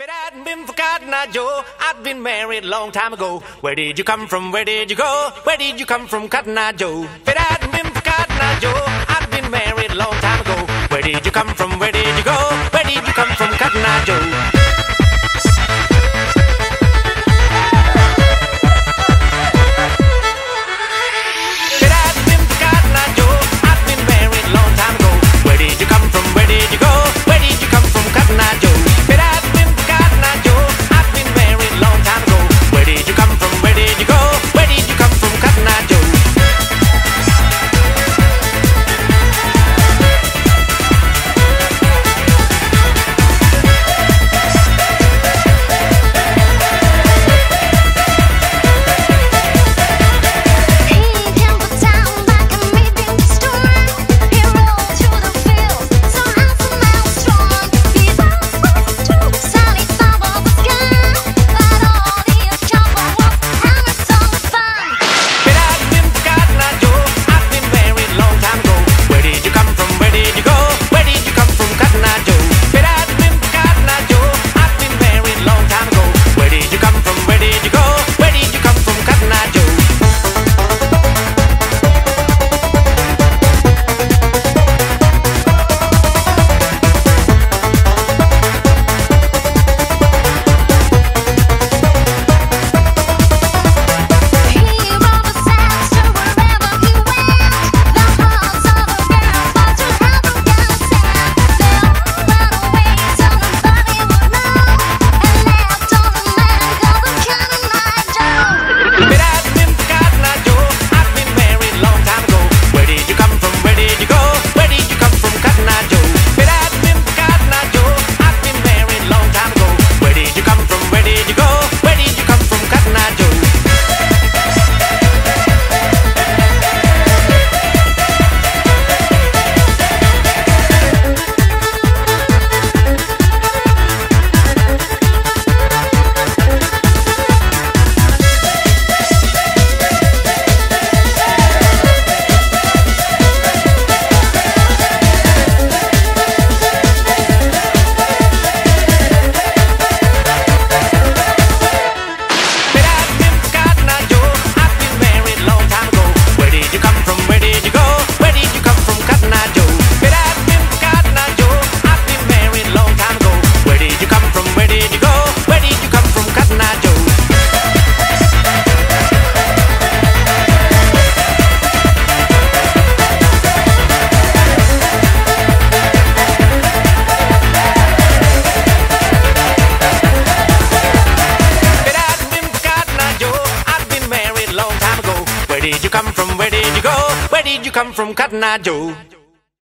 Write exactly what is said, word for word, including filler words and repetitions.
If it hadn't been for Cotton Eye Joe, I'd been married a long time ago. Where did you come from? Where did you go? Where did you come from, Cotton Eye Joe? If it hadn't been for Cotton Eye Joe, I'd been married a long time ago. Where did you come from? Where did you go? Where did you come from, Cotton Eye Joe? Where did you come from? Where did you go? Where did you come from, Cotton Eye Joe?